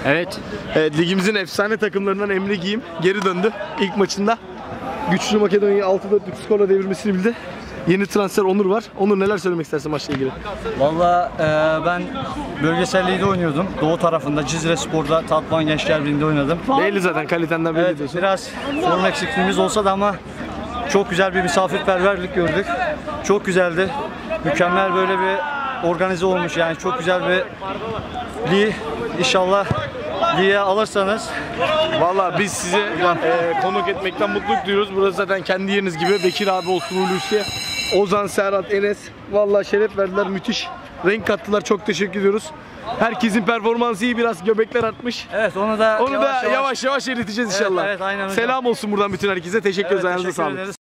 Evet. Evet, ligimizin efsane takımlarından Emre Giyim geri döndü ilk maçında. Güçlü Makedonya'yı 6-4'lük skorla devirmesini bildi. Yeni transfer Onur var. Onur, neler söylemek istersin maçla ilgili? Valla ben bölgesel ligde oynuyordum. Doğu tarafında Cizre Spor'da Tatvan Gençler Birliği'nde oynadım. Belli zaten, kalitenden belli diyorsun. Biraz form eksikliğimiz olsa da ama çok güzel bir misafirperverlik gördük. Çok güzeldi. Mükemmel böyle bir organize olmuş, yani çok güzel bir lig. İnşallah lige alırsanız. Valla biz size konuk etmekten mutluluk duyuyoruz. Burası zaten kendi yeriniz gibi. Bekir abi olsun, Hulusi, Ozan, Serhat, Enes. Valla şeref verdiler, müthiş. Renk kattılar, çok teşekkür ediyoruz. Herkesin performansı iyi, biraz göbekler artmış. Evet, onu da yavaş yavaş eriteceğiz inşallah. Evet, aynen hocam. Selam olsun buradan bütün herkese. Teşekkür ederiz. Ayağınıza sağlık.